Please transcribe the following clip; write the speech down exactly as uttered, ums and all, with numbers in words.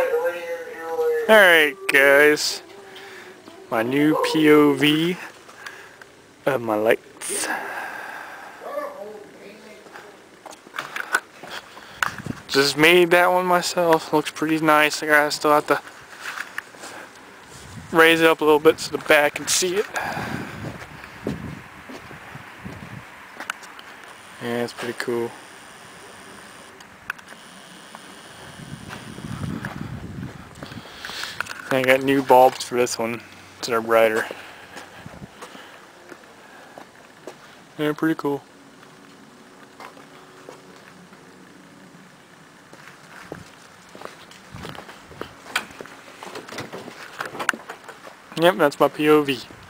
Alright guys, my new P O V of my lights. Just made that one myself. Looks pretty nice. I gotta still have to raise it up a little bit so the back can see it. Yeah, it's pretty cool. I got new bulbs for this one, so they're brighter. Yeah, pretty cool. Yep, that's my P O V.